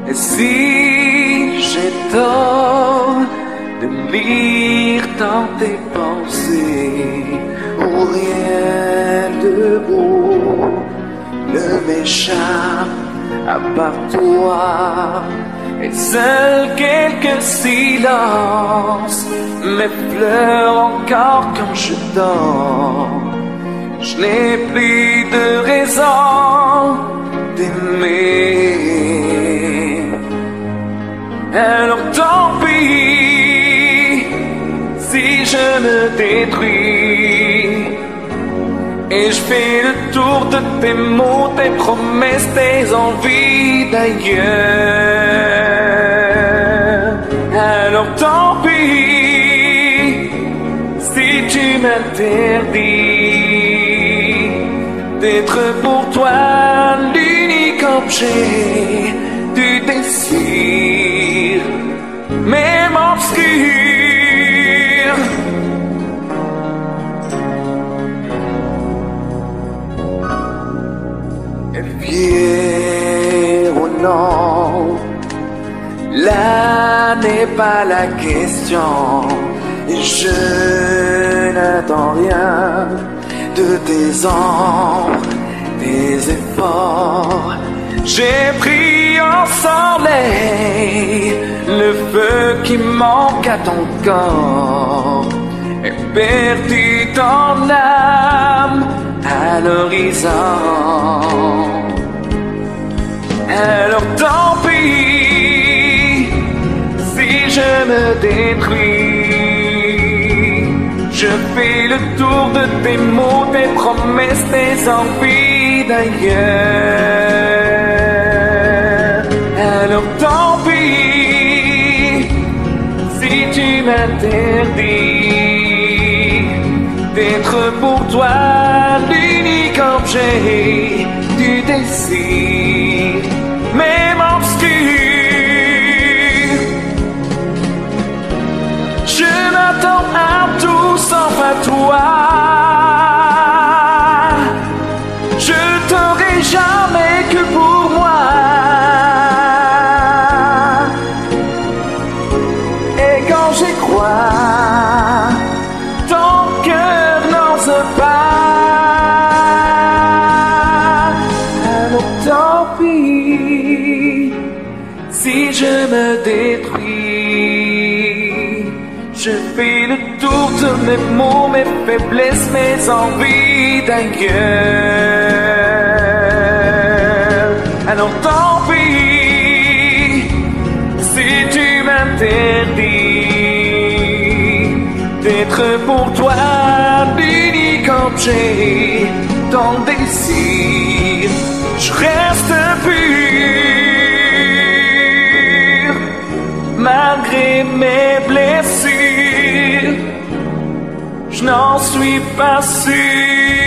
Et si j'ai tort de lire dans tes pensées, où rien de beau ne m'échappe à part toi, et seuls quelques silences m'effleurent encore quand je dors. Je n'ai plus de raison d'aimer. Alors tant pis si je me détruis et je fais le tour de tes mots, tes promesses, tes envies d'ailleurs. Alors tant pis si tu m'interdis d'être pour toi l'unique objet du désir, même obscur. Et fier ou non, là n'est pas la question. Et je n'attends rien de tes ombres, tes efforts. J'ai pris en soleil le feu qui manque à ton corps et perdu ton âme à l'horizon. Alors tant pis si je me détruis, je fais le tour de tes mots, tes promesses, tes envies d'ailleurs. Alors tant pis si tu m'interdis d'être pour toi l'unique objet du désir, même obscur. Je m'attends à tout sauf à toi. Je t'aurai jamais que pour moi. Et quand j'y crois, ton cœur n'ose pas. Alors tant pis si je me détruis. Je fais le tour de mes mots, mes faiblesses, mes envies d'ailleurs. Alors tant pis si tu m'interdis d'être pour toi l'unique objet, ton désir. Je reste pur malgré mes blessures. Je n'en suis pas sûr.